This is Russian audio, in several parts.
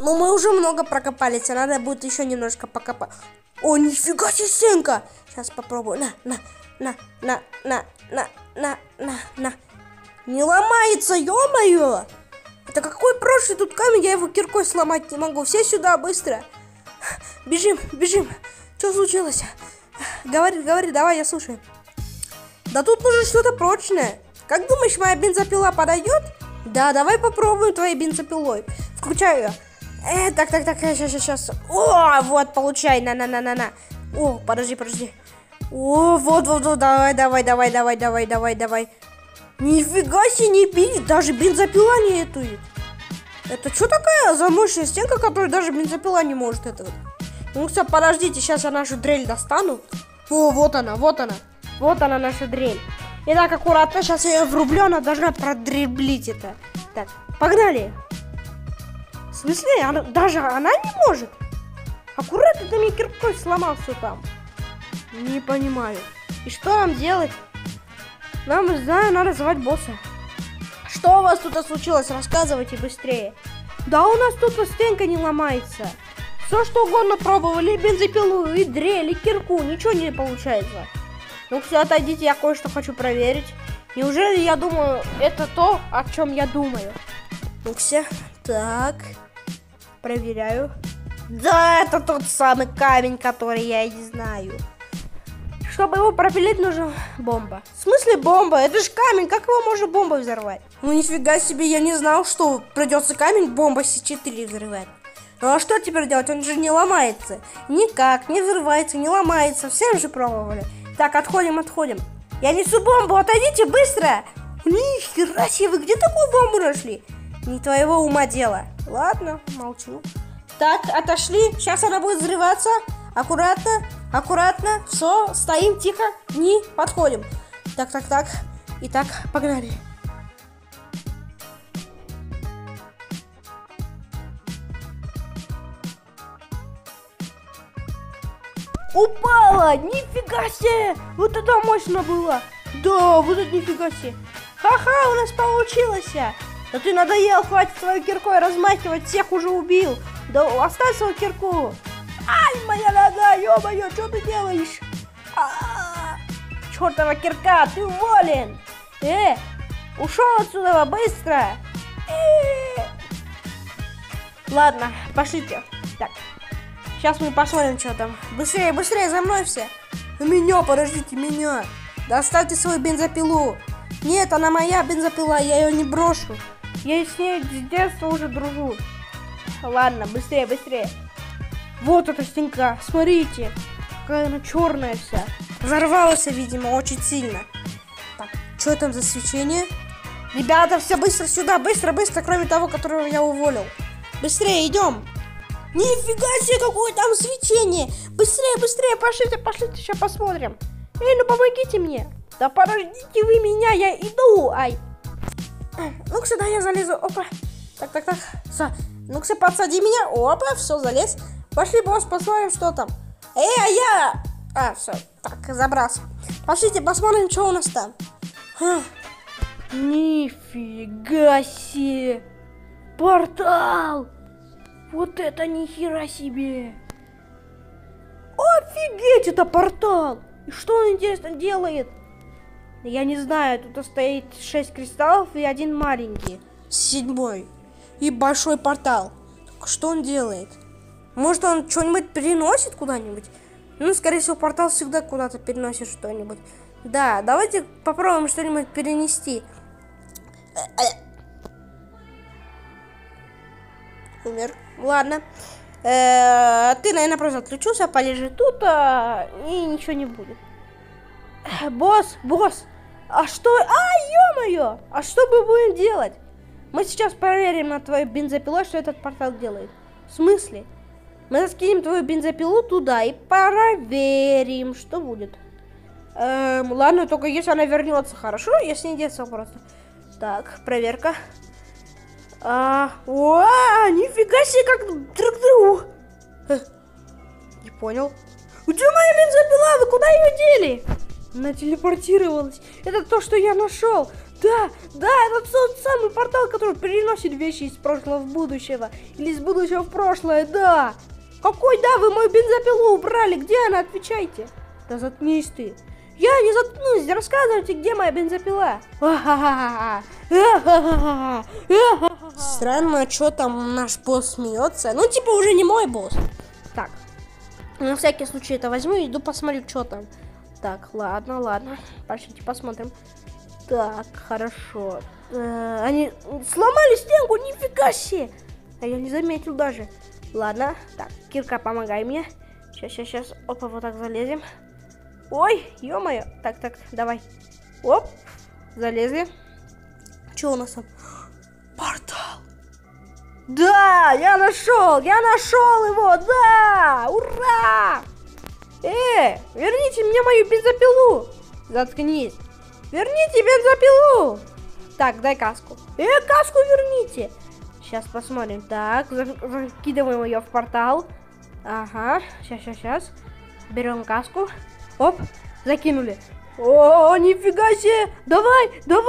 Ну, мы уже много прокопались, а надо будет еще немножко покопать. О, нифига себе, стенка! Сейчас попробую. На. Не ломается, ё-моё! Это какой прошлый тут камень, я его киркой сломать не могу. Все сюда, быстро. Бежим. Что случилось? Говори, давай, я слушаю. Да тут нужно что-то прочное. Как думаешь, моя бензопила подойдет? Да, давай попробуем твоей бензопилой. Включаю ее. Так, сейчас. О, вот, получай, на. О, подожди. О, вот, давай. Нифига себе, не бить, даже бензопила не этует. Это что такая за мощная стенка, которая даже бензопила не может это? Ну, все, подождите, сейчас я нашу дрель достану. О, вот она. Вот она, наша дрель. Итак, аккуратно, сейчас я ее врублю, она должна продреблить это. Так, погнали. В смысле, даже она не может? Аккуратно, ты мне киркой сломал все там. Не понимаю. И что нам делать? Нам, не знаю, надо звать босса. Что у вас тут случилось? Рассказывайте быстрее. Да у нас тут стенка не ломается. Все что угодно пробовали, и бензопилу, и дрель, и кирку, ничего не получается. Ну все, отойдите, я кое-что хочу проверить. Неужели я думаю, это то, о чем я думаю? Ну все, так, проверяю. Да, это тот самый камень, который я и знаю. Чтобы его пропилить, нужна бомба. В смысле бомба? Это же камень, как его можно бомбой взорвать? Ну нифига себе, я не знал, что придется камень бомба С4 взрывать. Ну а что теперь делать? Он же не ломается. Никак, не взрывается, не ломается. Все уже пробовали. Так, отходим. Я несу бомбу, отойдите быстро. Нихера себе, вы где такую бомбу нашли? Не твоего ума дело. Ладно, молчу. Так, отошли. Сейчас она будет взрываться. Аккуратно. Все, стоим тихо, не подходим. Так. Итак, погнали. Упала! Нифига себе! Вот это мощно было! Да, вот это нифига себе! Ха-ха, у нас получилось! Да ты надоел, хватит свою киркой размахивать, всех уже убил! Да оставь свою кирку! Ай, моя нога, ё-моё, что ты делаешь? Чёртова кирка, ты уволен! Ушел отсюда, быстро! Ладно, пошлите. Так, сейчас мы посмотрим, что там. Быстрее, за мной все! Подождите, меня! Да оставьте свою бензопилу! Нет, она моя бензопила, я ее не брошу. Я с ней с детства уже дружу. Ладно, быстрее. Вот эта стенка, смотрите, какая она черная вся. Взорвалась, видимо, очень сильно. Так, что там за свечение? Ребята, все быстро сюда, быстро, кроме того, которого я уволил. Быстрее, идем. Нифига себе, какое там свечение. Быстрее, пошлите, сейчас посмотрим. Ну помогите мне. Да подождите вы меня, я иду. Ай. Ну-ка сюда я залезу. Опа. Так. Ну-ка подсади меня. Опа, все, залез. Пошли, босс, посмотрим, что там. Все, так, забрался. Пошлите, посмотрим, что у нас там. Нифига себе. Портал. Вот это нихера себе. Офигеть, это портал. И что он, интересно, делает? Я не знаю, тут стоит 6 кристаллов и один маленький. 7. И большой портал. Так что он делает? Может, он что-нибудь переносит куда-нибудь? Ну, скорее всего, портал всегда куда-то переносит что-нибудь. Да, давайте попробуем что-нибудь перенести. Умер. Ладно. Ты, наверное, просто отключился, полежи тут, и ничего не будет. Босс! А что? Ё-моё! А что мы будем делать? Мы сейчас проверим на твою бензопилу, что этот портал делает. В смысле? Мы заскинем твою бензопилу туда и проверим, что будет. Ладно, только если она вернется, хорошо, если не деться просто. Так, проверка. Нифига себе, как друг другу. Не понял. Где моя бензопила? Вы куда ее дели? Она телепортировалась. Это то, что я нашел. Да, это тот самый портал, который переносит вещи из прошлого в будущего. Или из будущего в прошлое, да. Какой, да, вы мою бензопилу убрали, где она, отвечайте. Да заткнись ты. Я не заткнусь, рассказывайте, где моя бензопила. Странно, что там наш босс смеется. Ну, типа, уже не мой босс. Так, на всякий случай это возьму и иду посмотрю, что там. Так, ладно. Пошлите посмотрим. Так, хорошо. Они сломали стенку, нифига себе. А я не заметил даже. Ладно, так, Кирка, помогай мне. Сейчас. Опа, вот так залезем. Ой, ё-моё. Так, давай. Оп, залезли. Что у нас там? Портал. Да, я нашел его, да, ура! Верните мне мою бензопилу. Заткнись. Верните бензопилу. Так, дай каску. Каску верните. Сейчас посмотрим. Так, закидываем ее в портал. Ага, сейчас. Берем каску. Оп, закинули. О, нифига себе. Давай.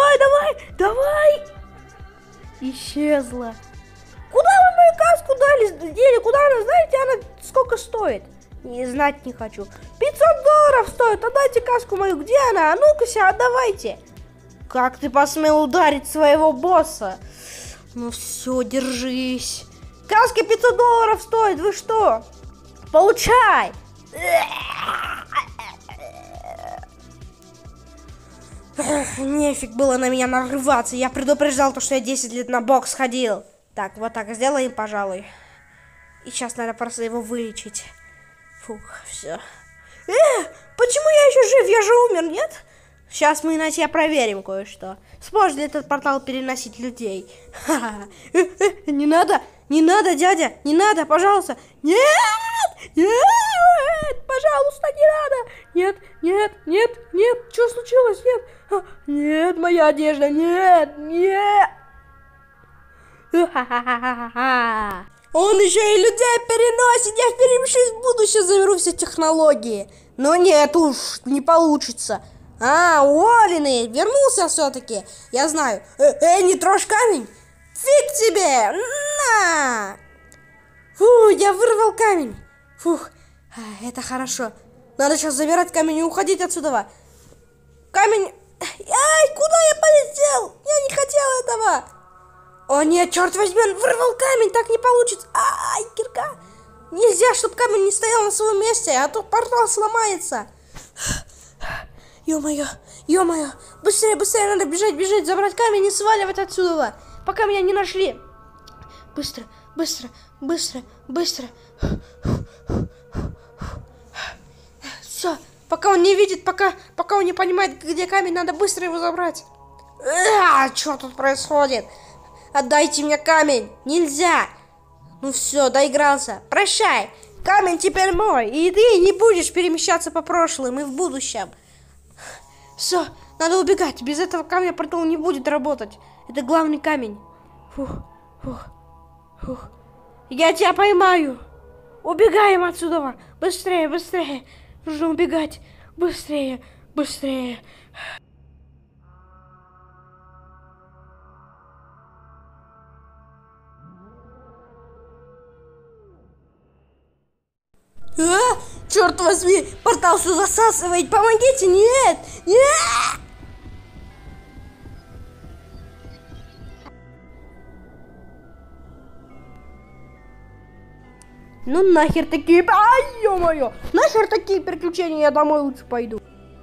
Исчезла. Куда вы мою каску дели? Куда она? Знаете, она сколько стоит? Не знать не хочу. $500 стоит. Отдайте каску мою. Где она? А ну-ка, отдавайте. Как ты посмел ударить своего босса? Ну все, держись. Каска $500 стоит. Вы что? Получай. Нефиг было на меня нарываться. Я предупреждал, что я 10 лет на бокс ходил. Так, вот так сделаем, пожалуй. И сейчас надо просто его вылечить. Фух, все. Почему я еще жив? Я же умер, нет? Сейчас мы на тебя проверим кое-что. Сможет ли этот портал переносить людей? Не надо, дядя, не надо, пожалуйста. Нет, пожалуйста, не надо. Нет, что случилось? Нет, моя одежда, нет. Он еще и людей переносит. Я вперемешусь в будущее, заберу все технологии. Но нет уж, не получится. Уоленный, вернулся все-таки. Я знаю. Не трожь камень. Фиг тебе. На. Фу, я вырвал камень. Фух, это хорошо. Надо сейчас забирать камень и уходить отсюда. Камень. Ай, куда я полетел? Я не хотел этого. О нет, черт возьми, он вырвал камень, так не получится. Ай, кирка. Нельзя, чтобы камень не стоял на своем месте, а то портал сломается. Ё-моё, быстрее, надо бежать, забрать камень и сваливать отсюда, пока меня не нашли. Быстро. Все, пока он не видит, пока он не понимает, где камень, надо быстро его забрать. Что тут происходит? Отдайте мне камень, нельзя. Ну все, доигрался, прощай. Камень теперь мой, и ты не будешь перемещаться по прошлым и в будущем. Все, надо убегать. Без этого камня портал не будет работать. Это главный камень. Фух. Я тебя поймаю. Убегаем отсюда. Быстрее. Нужно убегать. Быстрее. Черт возьми, портал все засасывает. Помогите, нет. Ну нахер такие... Ай, ё-моё! Нахер такие приключения, я домой лучше пойду.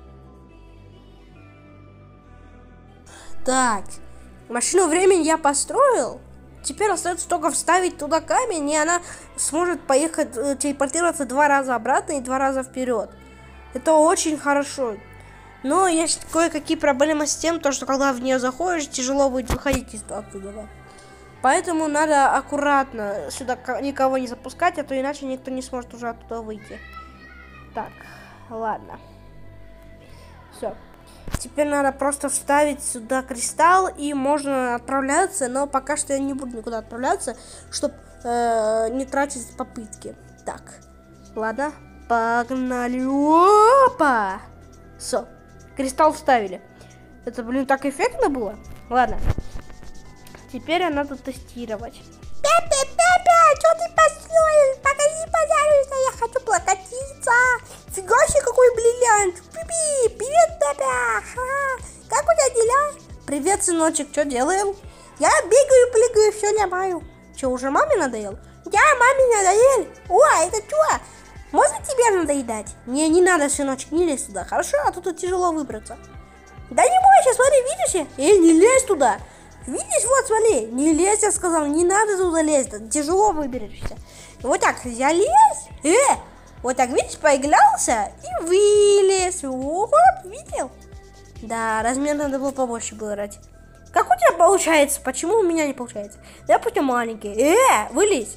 Так, машину времени я построил. Теперь остается только вставить туда камень, и она сможет поехать, телепортироваться 2 раза обратно и 2 раза вперед. Это очень хорошо. Но есть кое-какие проблемы с тем, что когда в нее заходишь, тяжело будет выходить оттуда. Поэтому надо аккуратно сюда никого не запускать, а то иначе никто не сможет уже оттуда выйти. Так, ладно. Все. Теперь надо просто вставить сюда кристалл, и можно отправляться, но пока что я не буду никуда отправляться, чтобы не тратить попытки. Так, ладно, погнали. Опа! Все, кристалл вставили. Это, блин, так эффектно было. Ладно. Теперь надо тестировать. Папа, что ты построил? Покажи, пожалуйста, я хочу прокатиться. Фига себе, какой бриллиант. Привет, папа. Как у тебя дела? Привет, сыночек, что делаем? Я бегаю, прыгаю, все ломаю. Че, уже маме надоел? Да, маме надоел. О, это что? Можно тебе надоедать? Не надо, сыночек, не лезь туда, хорошо? А то тут тяжело выбраться. Да не бойся, смотри, видишь? Не лезь туда. Видишь, вот, смотри, не лезь, я сказал, не надо туда лезть, тяжело выберешься. Вот так, залезь, вот так, видишь, поигрался и вылез. Оп, видел? Да, размер надо было побольше брать. Как у тебя получается? Почему у меня не получается? Я пусть маленький. Вылезь.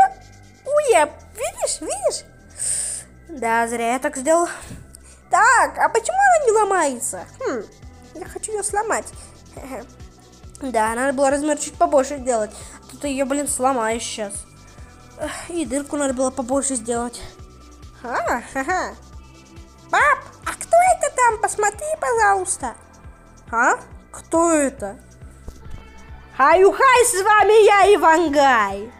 Видишь? Да, зря я так сделал. Так, а почему она не ломается? Я хочу ее сломать. Да, надо было размер чуть побольше сделать. Тут ты ее, блин, сломаешь сейчас. И дырку надо было побольше сделать. Пап, а кто это там? Посмотри, пожалуйста. Кто это? Хай, с вами я, Ивангай.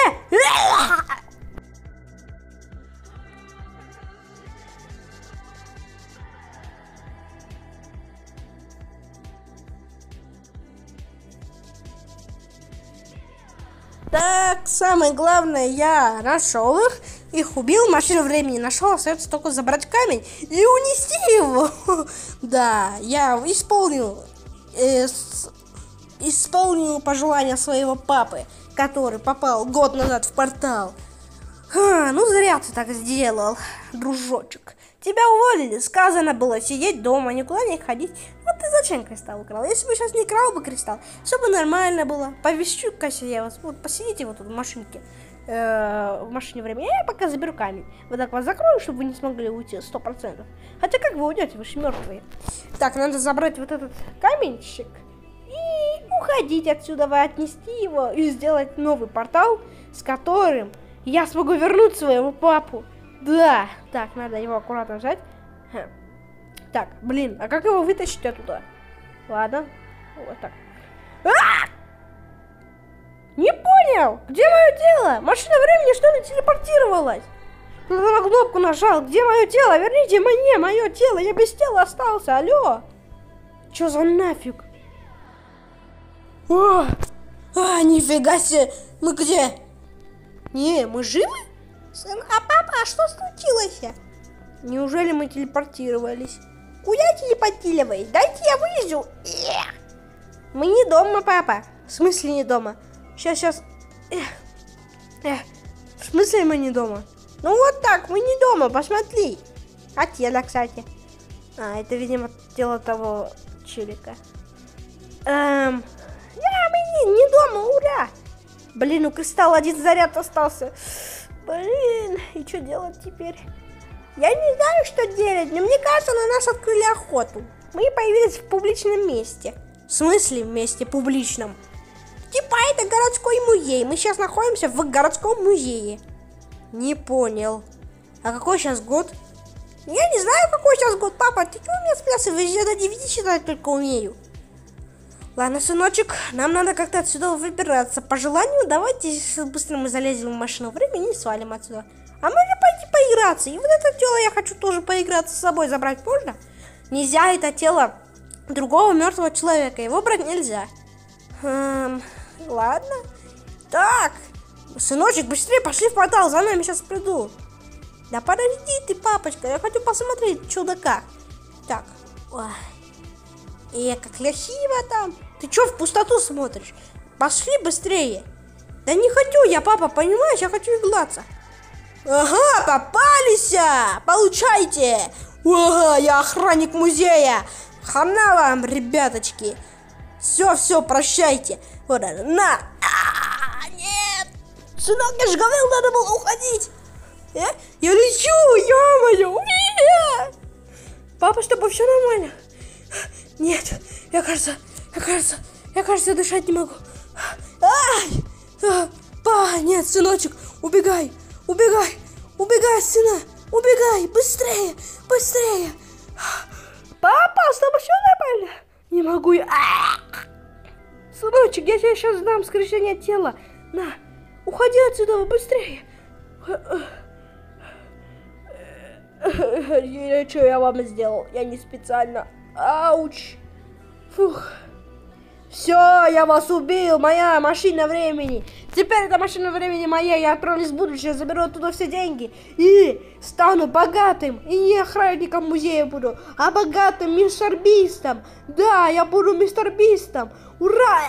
Так, самое главное, я нашел их убил, машину времени нашел, остается только забрать камень и унести его. Да, я исполнил пожелание своего папы, который попал год назад в портал. Ну зря ты так сделал, дружочек. Тебя уволили, сказано было сидеть дома, никуда не ходить. Вот ты зачем кристалл украл? Если бы сейчас не крал бы кристалл, все бы нормально было. Повещу-ка я вас, вот посидите вот тут в машинке, в машине времени, я пока заберу камень. Вот так вас закрою, чтобы вы не смогли уйти 100%. Хотя как вы уйдете, вы же мертвые. Так, надо забрать вот этот каменщик и уходить отсюда, отнести его и сделать новый портал, с которым я смогу вернуть своего папу. Да, так, надо его аккуратно взять. Так, блин, а как его вытащить оттуда? Ладно, вот так. Не понял, где мое тело? Машина времени, что ли, телепортировалась? На кнопку нажал, где мое тело? Верните мне мое тело, я без тела остался, алло. Чё за нафиг? Нифига себе, мы где? Мы живы? Сын, а папа, а что случилось? Неужели мы телепортировались? Куда телепортировались? Дайте я вылезу. Мы не дома, папа. В смысле не дома? Сейчас. В смысле мы не дома? Ну вот так, мы не дома, посмотри. А тело, кстати. Это, видимо, тело того челика. Мы не дома, ура. Блин, у кристалла один заряд остался. Блин, и что делать теперь? Я не знаю, что делать, но мне кажется, на нас открыли охоту. Мы появились в публичном месте. В смысле в месте публичном? Типа это городской музей. Мы сейчас находимся в городском музее. Не понял. А какой сейчас год? Я не знаю, какой сейчас год, папа. Ты что у меня спрашиваешь? Я до 9 считать только умею. Ладно, сыночек, нам надо как-то отсюда выбираться. По желанию, давайте быстро мы залезем в машину времени и свалим отсюда. А можно пойти поиграться. И вот это тело я хочу тоже поиграться с собой. Забрать можно? Нельзя, это тело другого мертвого человека. Его брать нельзя. Ладно. Так, сыночек, быстрее пошли в портал. За нами сейчас приду. Да подожди ты, папочка. Я хочу посмотреть чудака. Так. Как красиво там. Ты что в пустоту смотришь? Пошли быстрее. Да не хочу я, папа, понимаешь? Я хочу играться. Ага, попались! Получайте! Ага, я охранник музея. Хана вам, ребяточки. Все, прощайте. Вот это, на. Нет. Сынок, я же говорил, надо было уходить. Я лечу, ё-моё. Папа, с тобой все нормально? Нет, я кажется, дышать не могу. Нет, сыночек, убегай, сына, убегай, быстрее. Папа, с тобой все нормально? Не могу я. Сыночек, я тебе сейчас дам скрещение тела. На, уходи отсюда быстрее. Что я вам сделал? Я не специально. Ауч. Фух. Все, я вас убил, моя машина времени. Теперь эта машина времени моя, я отправлюсь в будущее, заберу оттуда все деньги и стану богатым. И не охранником музея буду, а богатым мистер Бистом. Да, я буду мистер Бистом. Ура!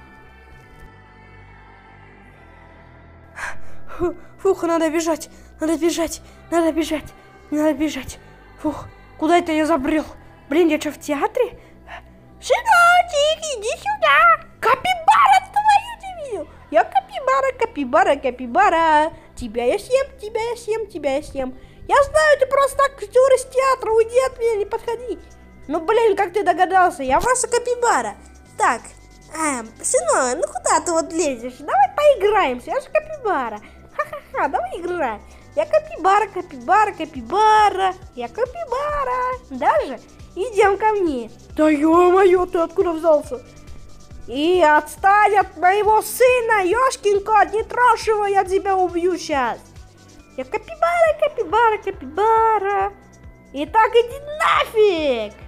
Фух, надо бежать, надо бежать, надо бежать, надо бежать. Фух, куда это я забрел? Блин, я что, в театре? Сыночек, иди сюда! Капибара, твою дивизию! Я капибара, капибара, капибара! Тебя я съем, тебя я съем, тебя я съем! Я знаю, ты просто так актер из театра, уйди от меня, не подходи! Ну, блин, как ты догадался, я просто капибара! Так, сынок, ну куда ты вот лезешь? Давай поиграемся, я же капибара! Ха-ха-ха, давай играть! Я капибара, капибара, капибара! Я капибара! Даже? Идем ко мне. Да ё-моё, ты откуда взялся? И отстань от моего сына, ёшкин кот, не трожь его, я тебя убью сейчас. Я капибара, капибара, капибара. Итак, иди нафиг.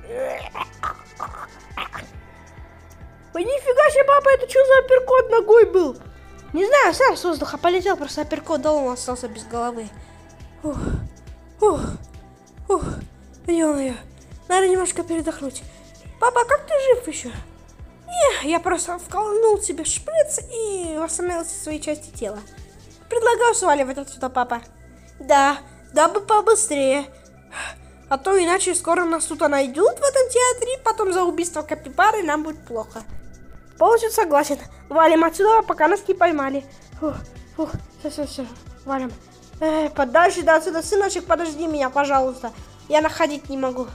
Ой, нифига себе, папа, это что за апперкот ногой был? Не знаю, сам с воздуха полетел, просто апперкот дал, он остался без головы. Ух, ух, ух, ё-моё. Надо немножко передохнуть. Папа, как ты жив еще? Не, я просто вколнул себе шприц и восстановил все свои части тела. Предлагаю сваливать отсюда, папа. Да, дабы побыстрее. А то иначе скоро нас тут найдут в этом театре, потом за убийство капибары нам будет плохо. Полностью согласен. Валим отсюда, пока нас не поймали. Фух, фух, все, валим. Подальше до отсюда, сыночек, подожди меня, пожалуйста. Я находить не могу.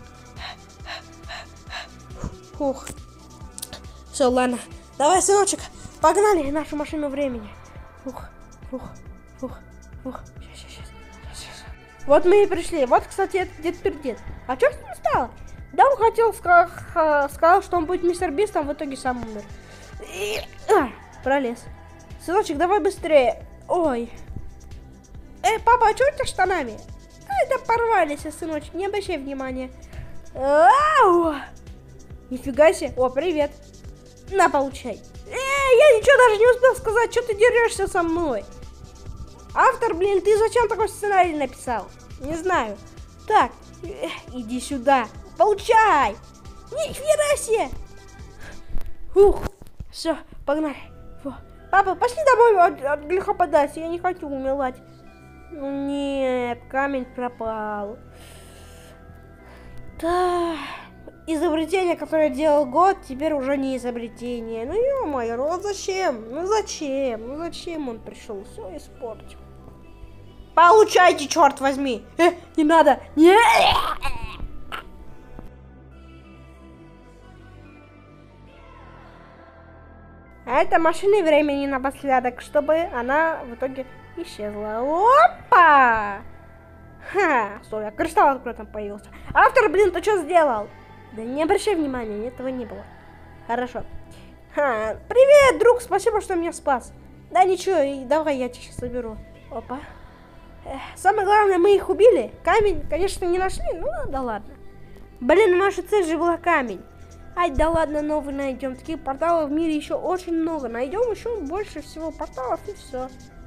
Фух. Все, ладно. Давай, сыночек, погнали нашу машину времени. Фух, фух, фух, фух. Сейчас. Вот мы и пришли. Вот, кстати, это дед Пердед. А что с ним стало? Да, он хотел, сказал, что он будет мистер Бистом, в итоге сам умер. Пролез. Сыночек, давай быстрее. Ой. Папа, а что это штанами? Да порвались, сыночек, не обращай внимания. Ау! Нифига себе. О, привет. На, получай. Я ничего даже не успел сказать, что ты дерешься со мной. Автор, блин, ты зачем такой сценарий написал? Не знаю. Так, иди сюда. Получай. Нихера себе. Фух. Все, погнали. Фу. Папа, пошли домой от греха подальше. Я не хочу умирать. Ну нет, камень пропал. Да. Изобретение, которое делал год, теперь уже не изобретение. Ну ё-моё, ну зачем? Ну зачем он пришел? Все испортил. Получайте, черт возьми! Не надо! Не! А это машина времени напоследок, чтобы она в итоге исчезла. Опа! Ха! Стой, а кристалл откуда там появился? Автор, блин, ты что сделал? Да не обращай внимания, этого не было. Хорошо. Ха, привет, друг, спасибо, что меня спас. Да ничего, и давай я тебя сейчас соберу. Опа. Самое главное, мы их убили. Камень, конечно, не нашли, ну да ладно. Блин, наша цель же была камень. Ай, да ладно, новый найдем. Таких порталов в мире еще очень много. Найдем еще больше всего порталов и все.